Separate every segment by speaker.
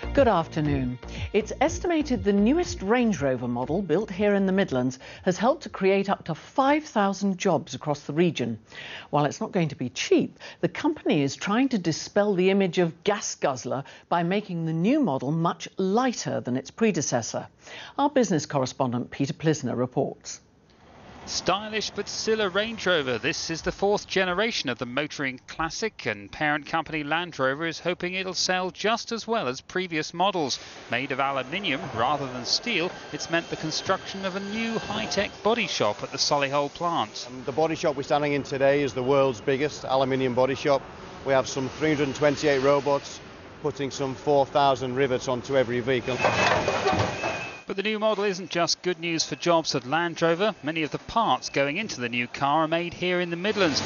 Speaker 1: Good afternoon. It's estimated the newest Range Rover model, built here in the Midlands, has helped to create up to 5,000 jobs across the region. While it's not going to be cheap, the company is trying to dispel the image of gas guzzler by making the new model much lighter than its predecessor. Our business correspondent Peter Plisner reports.
Speaker 2: Stylish but still a Range Rover. This is the fourth generation of the motoring classic, and parent company Land Rover is hoping it'll sell just as well as previous models. Made of aluminium rather than steel, it's meant the construction of a new high-tech body shop at the Solihull plant.
Speaker 3: The body shop we're standing in today is the world's biggest aluminium body shop. We have some 328 robots putting some 4,000 rivets onto every vehicle.
Speaker 2: But the new model isn't just good news for jobs at Land Rover. Many of the parts going into the new car are made here in the Midlands.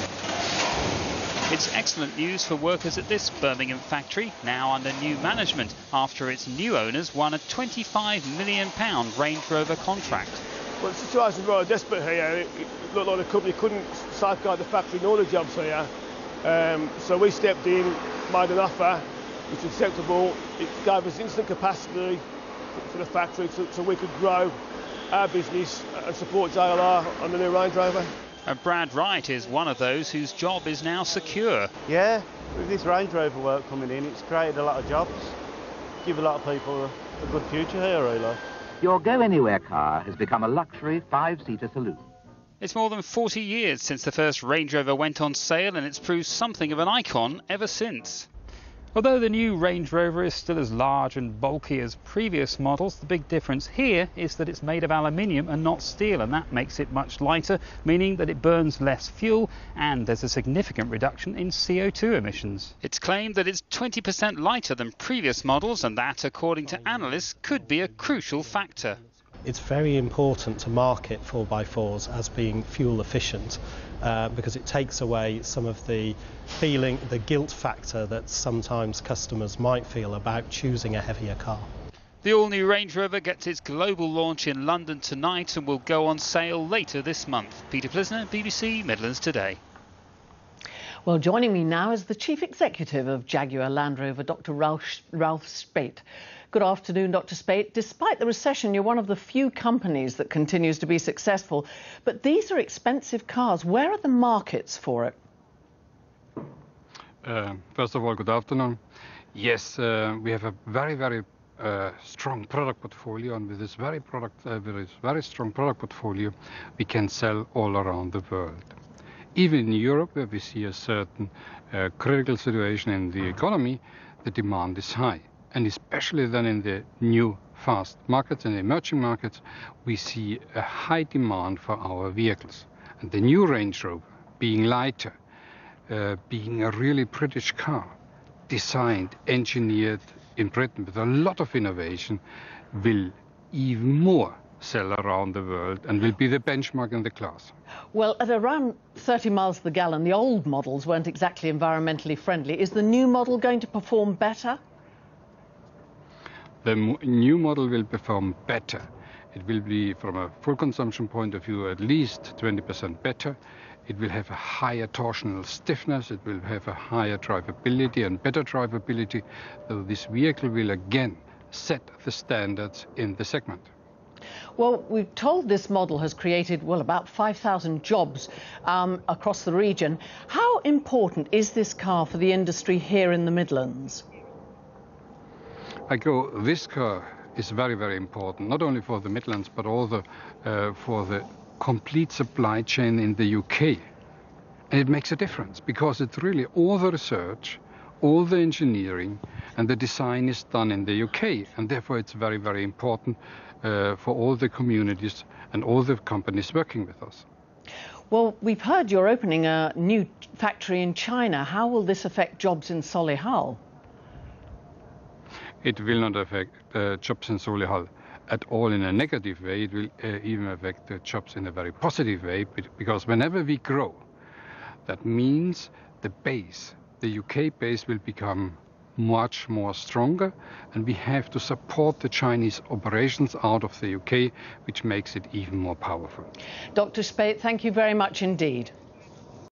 Speaker 2: It's excellent news for workers at this Birmingham factory, now under new management, after its new owners won a £25 million Range Rover contract.
Speaker 4: Well, the situation is rather desperate here. It looked like the company couldn't safeguard the factory nor the jobs here. So we stepped in, made an offer, which was acceptable. It gave us instant capacity for the factory so we could grow our business and support JLR on the new Range Rover.
Speaker 2: And Brad Wright is one of those whose job is now secure.
Speaker 5: Yeah, with this Range Rover work coming in, it's created a lot of jobs, give a lot of people a good future here, really.
Speaker 6: Your go-anywhere car has become a luxury 5-seater saloon.
Speaker 2: It's more than 40 years since the first Range Rover went on sale, and it's proved something of an icon ever since. Although the new Range Rover is still as large and bulky as previous models, the big difference here is that it's made of aluminium and not steel, and that makes it much lighter, meaning that it burns less fuel, and there's a significant reduction in CO2 emissions. It's claimed that it's 20% lighter than previous models, and that, according to analysts, could be a crucial factor.
Speaker 7: It's very important to market 4x4s as being fuel efficient because it takes away some of the guilt factor that sometimes customers might feel about choosing a heavier car.
Speaker 2: The all-new Range Rover gets its global launch in London tonight and will go on sale later this month. Peter Plisner, BBC Midlands Today.
Speaker 1: Well, joining me now is the Chief Executive of Jaguar Land Rover, Dr. Ralph Spate. Good afternoon, Dr. Spate. Despite the recession, you're one of the few companies that continues to be successful. But these are expensive cars. Where are the markets for it?
Speaker 8: First of all, good afternoon. Yes, we have a very strong product portfolio, and with this very strong product portfolio, we can sell all around the world. Even in Europe, where we see a certain critical situation in the economy, the demand is high. And especially then in the new fast markets and emerging markets, we see a high demand for our vehicles. And the new Range Rover, being lighter, being a really British car, designed, engineered in Britain with a lot of innovation, will even more sell around the world and will be the benchmark in the class.
Speaker 1: Well, at around 30 miles to the gallon, the old models weren't exactly environmentally friendly. Is the new model going to perform better?
Speaker 8: The new model will perform better. It will be, from a full consumption point of view, at least 20% better. It will have a higher torsional stiffness. It will have a higher drivability and better drivability. So this vehicle will again set the standards in the segment.
Speaker 1: Well, we're told this model has created, well, about 5,000 jobs across the region. How important is this car for the industry here in the Midlands?
Speaker 8: This car is very important, not only for the Midlands, but also for the complete supply chain in the UK. And it makes a difference because it's really all the research, all the engineering and the design is done in the UK. And therefore it's very important for all the communities and all the companies working with us.
Speaker 1: Well, we've heard you're opening a new factory in China. How will this affect jobs in Solihull?
Speaker 8: It will not affect jobs in Solihull at all in a negative way. It will even affect the jobs in a very positive way, because whenever we grow, that means the base, the UK base, will become much more stronger, and we have to support the Chinese operations out of the UK, which makes it even more powerful.
Speaker 1: Dr. Spate, thank you very much indeed.